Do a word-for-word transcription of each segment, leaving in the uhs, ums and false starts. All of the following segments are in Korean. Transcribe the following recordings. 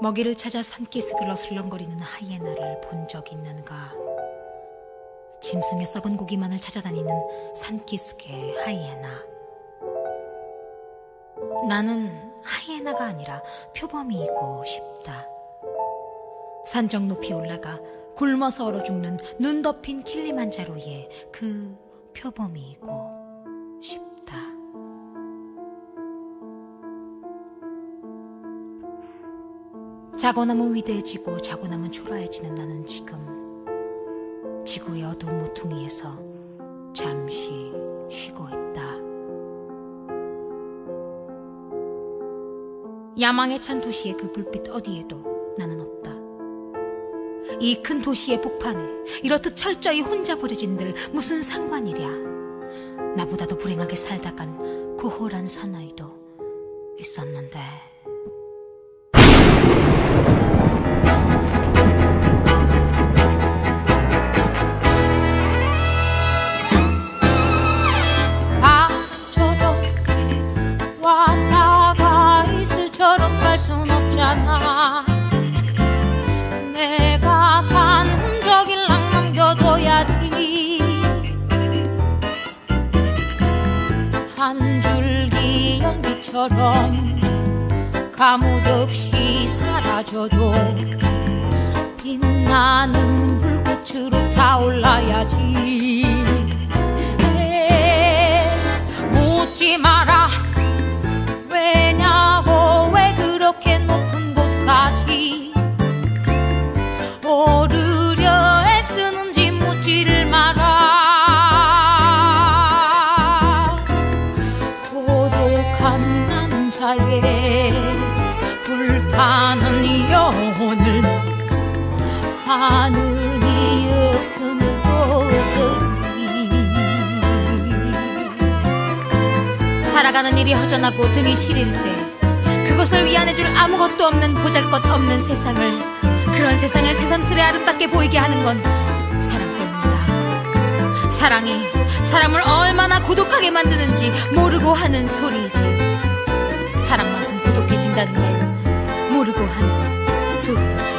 먹이를 찾아 산기슭을 어슬렁거리는 하이에나를 본 적 있는가? 짐승의 썩은 고기만을 찾아다니는 산기슭의 하이에나. 나는 하이에나가 아니라 표범이이고 싶다. 산정 높이 올라가 굶어서 얼어 죽는 눈 덮인 킬리만자로의 그 표범이이고 싶다. 자고 나면 위대해지고 자고 나면 초라해지는 나는 지금 지구의 어두운 모퉁이에서 잠시 쉬고 있다. 야망에 찬 도시의 그 불빛 어디에도 나는 없다. 이 큰 도시의 복판에 이렇듯 철저히 혼자 버려진들 무슨 상관이랴. 나보다도 불행하게 살다간 고홀한 사나이도 있었는데. 바람처럼 왔다가 이슬처럼 갈 순 없잖아. 내가 산 흔적일랑 남겨둬야지. 한 줄기 연기처럼 가뭇 없이 사라져도 빛나는 불꽃으로 타올라야지. 묻지 마라 왜냐고, 왜 그렇게 높은 곳까지 오르려 애쓰는지 묻지를 마라. 고독한 남자의 불타는 영혼을 하늘이 없으면 또 어떠니. 살아가는 일이 허전하고 등이 시릴 때 그것을 위안해줄 아무것도 없는 보잘것없는 세상을, 그런 세상을 새삼스레 아름답게 보이게 하는 건 사랑 때문이다. 사랑이 사람을 얼마나 고독하게 만드는지 모르고 하는 소리이지. 사랑만큼 고독해진다는 걸 모르고 하는 소리이지.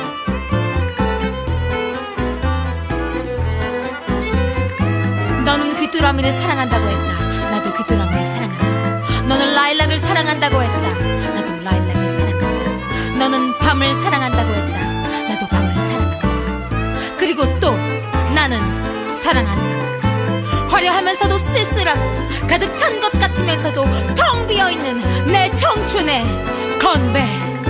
너는 귀뚜라미를 사랑한다고 했다. 나도 귀뚜라미를 사랑한다. 너는 라일락을 사랑한다고 했다. 나도 라일락을 사랑한다. 너는 밤을 사랑한다고 했다. 나도 밤을 사랑한다. 그리고 또 나는 사랑한다. 화려하면서도 쓸쓸하고 가득 찬 것 같으면서도 텅 비어있는 내 청춘의 건배.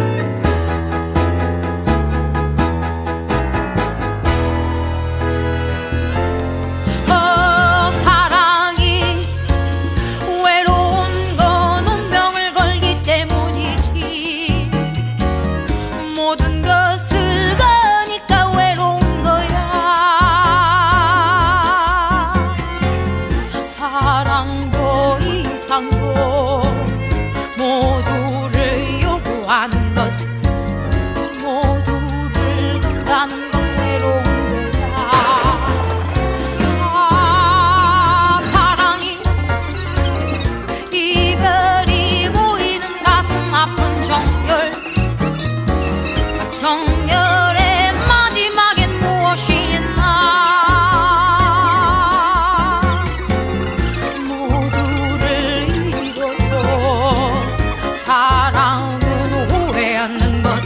모든 것을 거니까 외로운 거야. 사랑도 이상도 모두를 요구하는 것, 모두를 간다는 건 외로운 거야. 아, 사랑이 이별이 보이는 가슴 아픈 정열. 정열의 마지막엔 무엇이 있나. 모두를 잃어도 사랑은 오래 않는 것.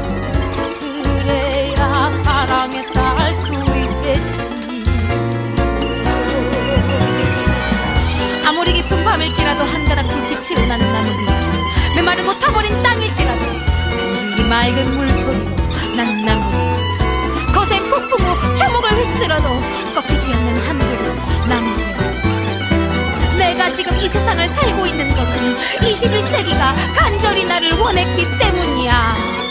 그래야 사랑했다 할 수 있겠지. 아무리 깊은 밤일지라도 한가닥 불빛으로 나는 나무들, 메마르고 타버린 땅일지라도 이 맑은 물소리로 나는 나무, 거센 폭풍우 초목을 휩쓸어도 꺾이지 않는 하늘로 나무. 내가 지금 이 세상을 살고 있는 것은 이십일 세기가 간절히 나를 원했기 때문이야.